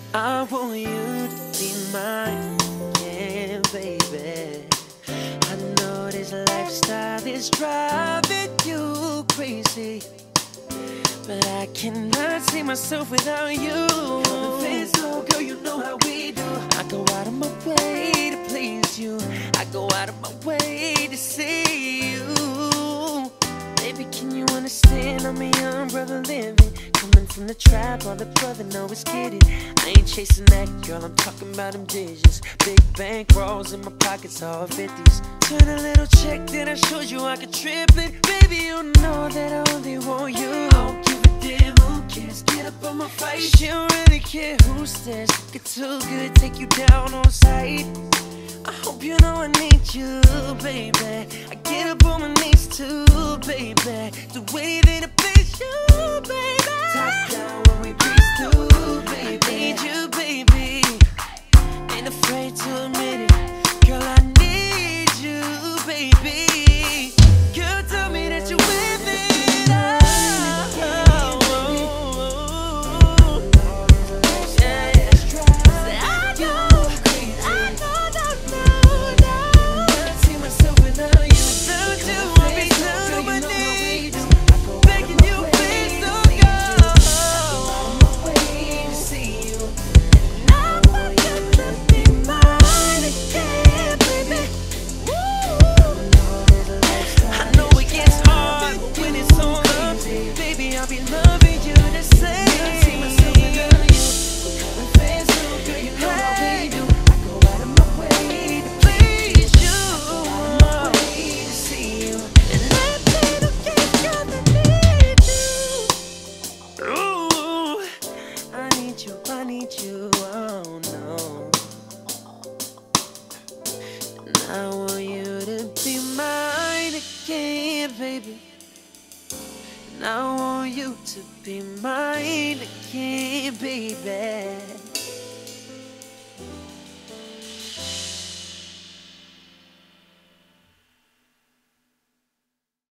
I want you to be mine, yeah, baby. I know this lifestyle is driving you crazy, but I cannot see myself without you. So girl, you know how we do. I go out of my way to please you. I go out of my way to see you. Baby, can you understand I'm a young brother living? Coming from the trap, all the brother know is kidding. I ain't chasing that girl, I'm talking about them digits. Big bank rolls in my pockets, all 50s. Turn a little check that I showed you I could triplet. Baby, you know that I only want you. I don't give a damn who cares, get up on my face. She don't really care who stares. Get too good, take you down on sight. I hope you know I need you, baby. I get up on my knees too, baby. The way that I please you, baby. Top down when we breeze through, baby. I need you, baby. Ain't afraid to admit it. Girl, I need you, baby. Girl, tell me that you're with it. I want you to be mine again, baby. And I want you to be mine again, baby.